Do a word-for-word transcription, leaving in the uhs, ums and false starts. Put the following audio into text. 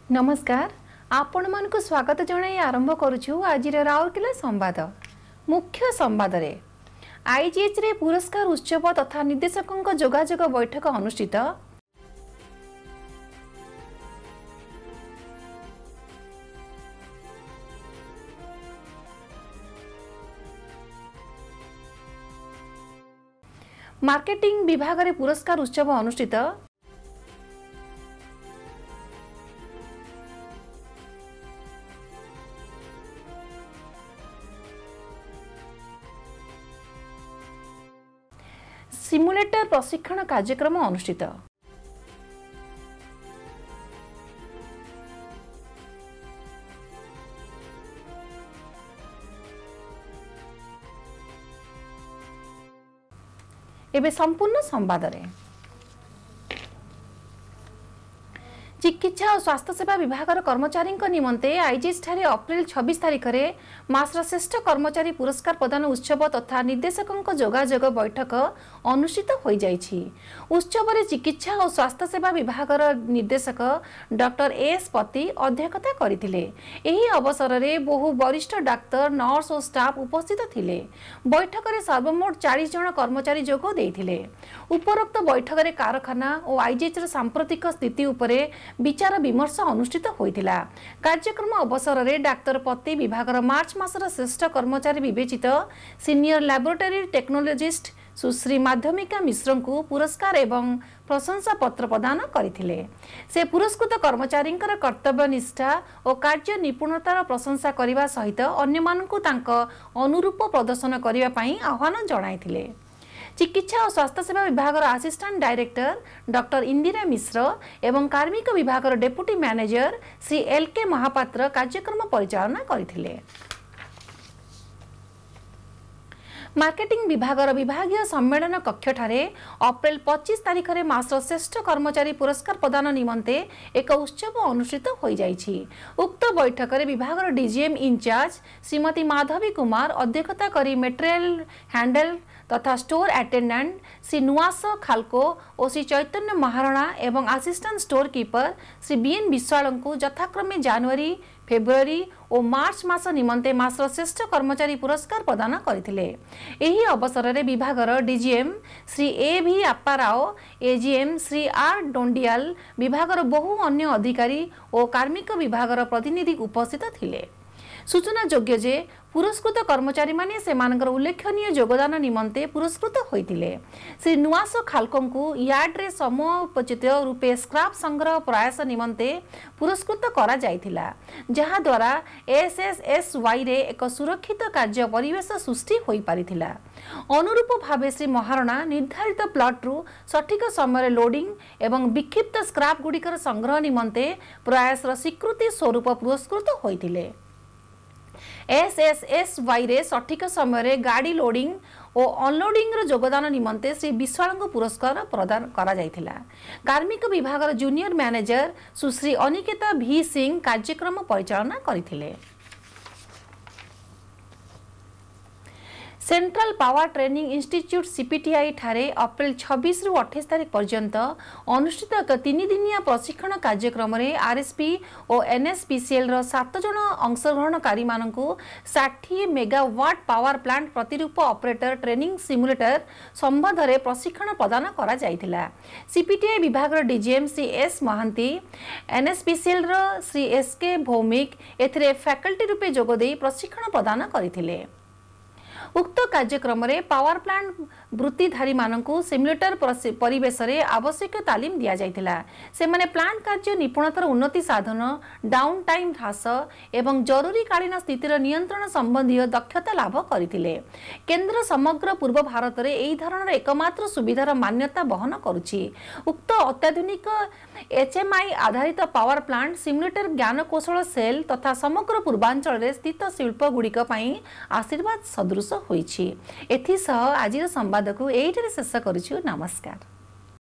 नमस्कार आपण मानक स्वागत जणाई आरंभ करुछु आज राउरकेला संवाद। मुख्य संवाद रे आईजीएच रे पुरस्कार उत्सव तथा निर्देशकों जोगाजोग बैठक अनुष्ठित। मार्केटिंग विभाग रे पुरस्कार उत्सव अनुष्ठित। सिमुलेटर प्रशिक्षण कार्यक्रम अनुष्ठित। एबे संपूर्ण संवाद रे चिकित्सा और स्वास्थ्य सेवा विभाग कर्मचारी निमंते आईजीएच ठारे अप्रैल छब्बीस तारिख में मासर श्रेष्ठ कर्मचारी पुरस्कार प्रदान उत्सव तथा निर्देशकों जोगाजोग बैठक अनुष्ठित हो जाइछि। उत्सव रे चिकित्सा और स्वास्थ्य सेवा विभाग निर्देशक डॉक्टर एस पति अध्यक्षता करथिले। एही अवसर में बहु वरिष्ठ डाक्तर नर्स और स्टाफ उपस्थित थिले। बैठक में सर्वमोट चालीस जन कर्मचारी जोग देइथिले। उपरोक्त बैठक में कारखाना और आईजीएच सांप्रतिक स्थिति उपरे विचार विमर्श अनुष्ठित होइतिला। कार्यक्रम अवसर में डाक्तर पति विभाग मार्च मासर श्रेष्ठ कर्मचारी विवेचित senior laboratory technologist Sushri Madhyamika Mishra को पुरस्कार एवं प्रशंसा पत्र प्रदान करथिले। से पुरस्कृत कर्मचारी कर्तव्य निष्ठा और कार्य निपुणतार प्रशंसा करने सहित अन्य मानकु तांको अनुरूप प्रदर्शन करने पई आह्वान जणाइथिले। चिकित्सा और स्वास्थ्य सेवा विभाग assistant director doctor Indira Mishra एवं कार्मिक विभाग डेप्यूटी मैनेजर श्री एल के महापात्र कार्यक्रम परिचालना करथिले। मार्केटिंग विभाग विभागीय सम्मेलन कक्ष ठारे अप्रैल पच्चीस तारिख में मासर श्रेष्ठ कर्मचारी पुरस्कार प्रदान निमंते एक उत्सव अनुष्ठित हो जाइछि। उक्त बैठक में विभाग डीजीएम इंचार्ज श्रीमती माधवी कुमार अध्यक्षता करी मटेरियल हैंडल तथा स्टोर अटेंडेंट श्री नुआस खालको और श्री चैतन्य महाराणा एवं assistant store keeper Shri BN Biswal को यथाक्रमे जनवरी फेब्रुआरी और मार्च मास निमंते मासर श्रेष्ठ कर्मचारी पुरस्कार प्रदान करथिले। एही अवसर में विभाग DGM Shri A V Apparao AGM Shri R Dondiyal विभाग बहु अन्य अधिकारी और कार्मिक विभाग प्रतिनिधि उपस्थित थिले। सूचना योग्य जे पुरस्कृत कर्मचारी माने सेमानकर उल्लेखनीय योगदान निमंते पुरस्कृत होइतिले। श्री नुआस खालको को यार्ड रे समोपचित रूपे स्क्रैप संग्रह प्रयास निमंते पुरस्कृत करा जाइथिला, जहा द्वारा एसएसएसवाई रे एक सुरक्षित कार्य परिवेश सृष्टि होई पारिथिला। अनुरूप भावे श्री महाराणा निर्धारित प्लॉट रु सठिक समय लोडिंग एवं विक्षिप्त स्क्रैप गुड़िकर संग्रह निमंते प्रयास स्वीकृति स्वरूप पुरस्कृत होइतिले। एसएसएसवाई रे सठिक समय गाड़ी लोडिंग और अनलोडिंग रो योगदान निमंते श्री विश्वाल को पुरस्कार प्रदान करा जाइथिला। कार्मिक विभाग जूनियर मैनेजर सुश्री अनिकेता भी सिंह कार्यक्रम परिचालना करथिले। Central power training institute CPTI ठारे अप्रैल छब्बीस रु अट्ठाईस तारिख पर्यंत अनुष्ठित एक तीन दिनिया प्रशिक्षण कार्यक्रम में आरएसपी और एनएसपीसीएल रो सात जन अंशग्रहणकारी मानकु साठ मेगावाट पावर प्लांट प्रतिरूप ऑपरेटर ट्रेनिंग सिमुलेटर संबंध में प्रशिक्षण प्रदान करा जाइथिला। सीपीटीआई विभाग DGM Shri S Mahanti NSPCL रो श्री एस के भौमिक एथिरे फैकल्टी रूपे जोगदे प्रशिक्षण प्रदान करथिले। उक्त कार्यक्रम में पावर प्लांट वृत्तिधारी मानकु सिमुलेटर परिवेश रे आवश्यक तालीम दिया जाइथिला। से माने प्लांट कार्य निपुणतार उन्नति साधन डाउन टाइम ह्रास एवं जरूरीकालीन स्थितिर नियंत्रण संबंधी दक्षता लाभ करथिले। केंद्र समग्र पूर्व भारत रे एही धरणर एकमात्र सुविधार मान्यता बहन करुछि। उक्त अत्याधुनिक एचएमआई आधारित पावर प्लांट सिमुलेटर ज्ञान कौशल सेल तथा समग्र पूर्वांचल रे स्थित शिल्प गुड़िक पई आशीर्वाद सदृश होइछि। एथि सह आजिर संवाद को एइठरे शेष करिछु। नमस्कार।